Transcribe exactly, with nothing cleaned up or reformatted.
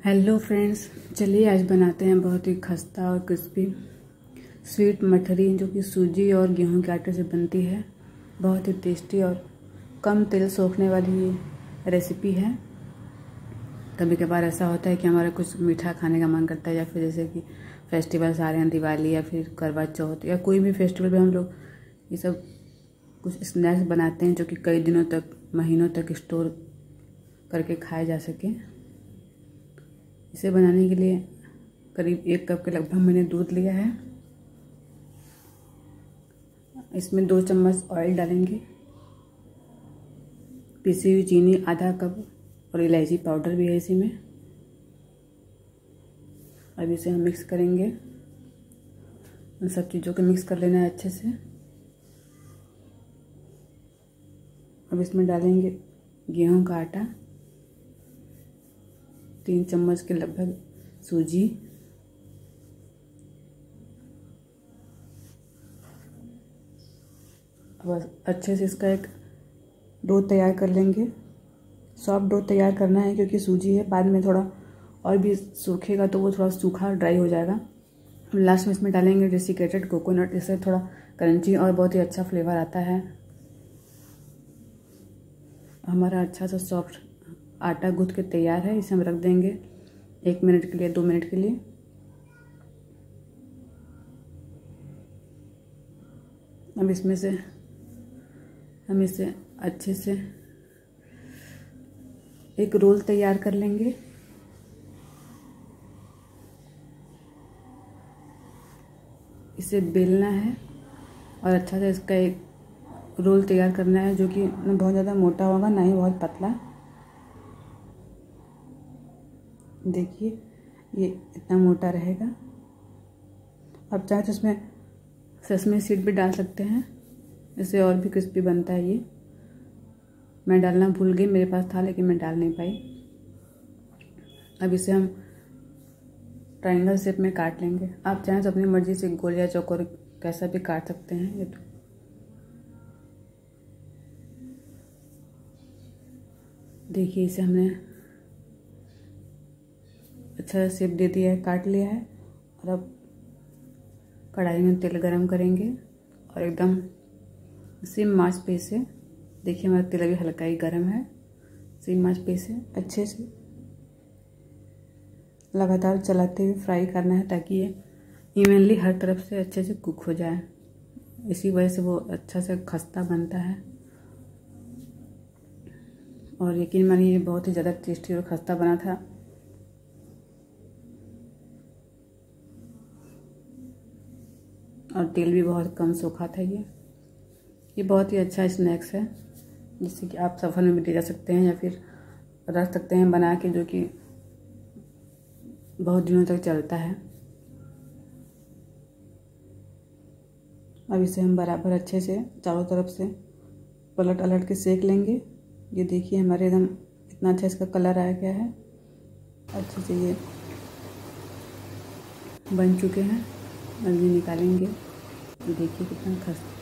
Hello friends, चलिए आज बनाते हैं बहुत ही खस्ता और क्रिस्पी स्वीट मठरी जो कि सूजी और गेहूं के आटे से बनती है। बहुत ही टेस्टी और कम तेल सोखने वाली ये रेसिपी है। कभी कभार ऐसा होता है कि हमारा कुछ मीठा खाने का मन करता है, या फिर जैसे कि फेस्टिवल्स आ रहे हैं, दिवाली या फिर करवा चौथ या कोई भी फेस्टिवल पे हम लोग ये सब कुछ स्नैक्स बनाते हैं जो कि कई दिनों तक, महीनों तक स्टोर करके खाए जा सके। इसे बनाने के लिए करीब एक कप के लगभग मैंने दूध लिया है। इसमें दो चम्मच ऑयल डालेंगे, पिसी हुई चीनी आधा कप और इलायची पाउडर भी है इसी में। अब इसे हम मिक्स करेंगे। इन सब चीज़ों को मिक्स कर लेना है अच्छे से। अब इसमें डालेंगे गेहूं का आटा, तीन चम्मच के लगभग सूजी, बस अच्छे से इसका एक डो तैयार कर लेंगे। सॉफ्ट डो तैयार करना है क्योंकि सूजी है, बाद में थोड़ा और भी सूखेगा तो वो थोड़ा सूखा ड्राई हो जाएगा। लास्ट में इसमें डालेंगे डेसिकेटेड कोकोनट, इससे थोड़ा क्रंची और बहुत ही अच्छा फ्लेवर आता है। हमारा अच्छा सा सॉफ्ट आटा गूंथ के तैयार है। इसे हम रख देंगे एक मिनट के लिए, दो मिनट के लिए। अब इसमें से हम इसे अच्छे से एक रोल तैयार कर लेंगे। इसे बेलना है और अच्छा से इसका एक रोल तैयार करना है जो कि ना बहुत ज़्यादा मोटा होगा ना ही बहुत पतला। देखिए ये इतना मोटा रहेगा। अब चाहे तो इसमें सेसमी सीड भी डाल सकते हैं, इससे और भी क्रिस्पी बनता है। ये मैं डालना भूल गई, मेरे पास था लेकिन मैं डाल नहीं पाई। अब इसे हम ट्रायंगल शेप में काट लेंगे। आप चाहें तो अपनी मर्जी से गोल या चौकोर कैसा भी काट सकते हैं। ये तो देखिए इसे हमने अच्छा शेप दे दिया है, काट लिया है। और अब कढ़ाई में तेल गरम करेंगे और एकदम सिम आंच पे इसे, देखिए हमारा तेल अभी हल्का ही गरम है। सिम आंच पे इसे अच्छे से लगातार चलाते हुए फ्राई करना है ताकि ये इवनली हर तरफ से अच्छे से कुक हो जाए। इसी वजह से वो अच्छा से खस्ता बनता है। और यकीन मानिए ये बहुत ही ज़्यादा टेस्टी और खस्ता बना था। और तेल भी बहुत कम सूखा था। ये ये बहुत ही अच्छा स्नैक्स है जिससे कि आप सफ़र में भी ले जा सकते हैं या फिर रख सकते हैं बना के, जो कि बहुत दिनों तक चलता है। अब इसे हम बराबर अच्छे से चारों तरफ से पलट अलट के सेक लेंगे। ये देखिए हमारे एकदम इतना अच्छा इसका कलर आ गया है। अच्छे से ये बन चुके हैं। अब ये निकालेंगे। देखिए कितना खस्ता